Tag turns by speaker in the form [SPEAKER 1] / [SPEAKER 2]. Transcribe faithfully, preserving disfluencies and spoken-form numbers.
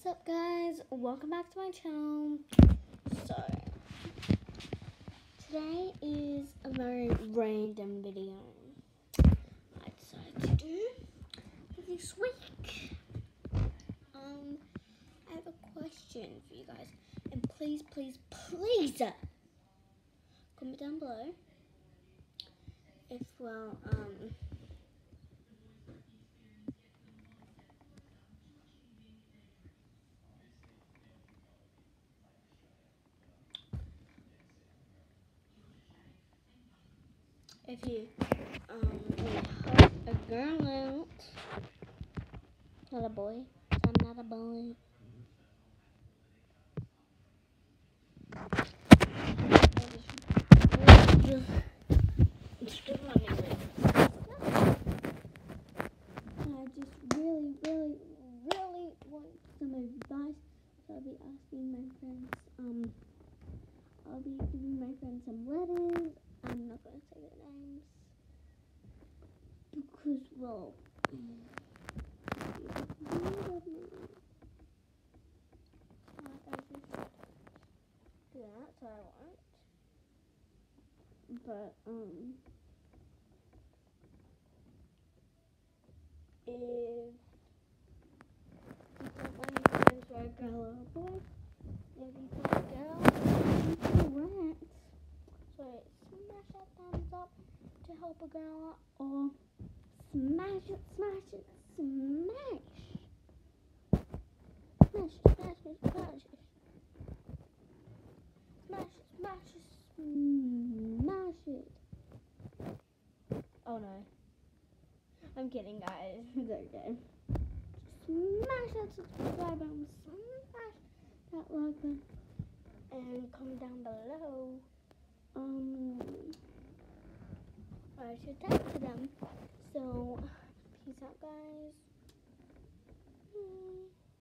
[SPEAKER 1] What's up, guys? Welcome back to my channel. So today is a very random video I decided to do this week. Um, I have a question for you guys, and please, please, please comment down below if well um. If you um help a girl out, not a boy, I'm not a boy. I just really, really, really want some advice. So I'll be asking my friends. Um, I'll be giving my friends some letters. I'm not gonna say their names because, well, like I just do that, so I won't. But um, if you don't want your friends were a girl or a boy, if you put a girl, you correct. So smash that thumbs up to help a girl out, or smash it, smash it, smash. Smash it, smash it, smash it. Smash it, smash it, smash it. Oh no. I'm kidding, guys. It's okay. Smash that subscribe button, smash that like button, and comment down below. Um, I should talk to them. So, peace out, guys. Bye.